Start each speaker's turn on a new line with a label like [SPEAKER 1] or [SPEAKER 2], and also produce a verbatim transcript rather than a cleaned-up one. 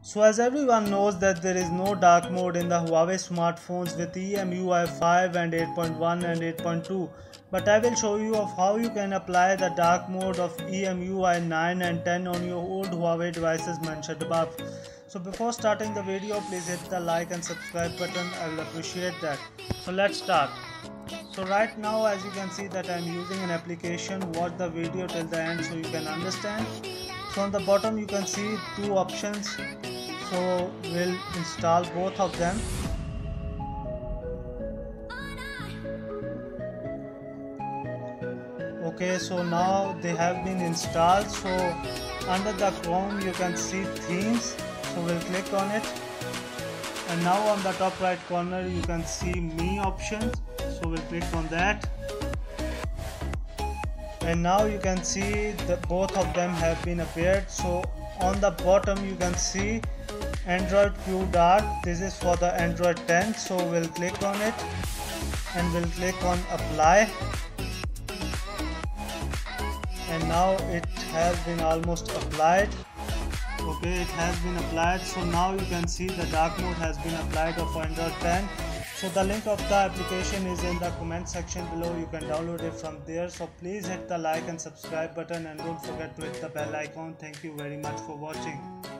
[SPEAKER 1] So as everyone knows that there is no dark mode in the Huawei smartphones with E M U I five and eight point one and eight point two, but I will show you of how you can apply the dark mode of E M U I nine and ten on your old Huawei devices mentioned above. So before starting the video, please hit the like and subscribe button. I will appreciate that. So let's start. So right now, as you can see that I am using an application. Watch the video till the end so you can understand. So on the bottom you can see two options, so we'll install both of them. Okay, so now they have been installed. So under the Chrome you can see themes, so we'll click on it, and now on the top right corner you can see me options, so we'll click on that. And now you can see that both of them have been appeared. So on the bottom you can see Android Q Dart. This is for the Android ten, so we'll click on it and we'll click on apply, and now it has been almost applied. Okay, it has been applied. So now you can see the dark mode has been applied of Android ten. So the link of the application is in the comment section below. You can download it from there. So please hit the like and subscribe button, and don't forget to hit the bell icon. Thank you very much for watching.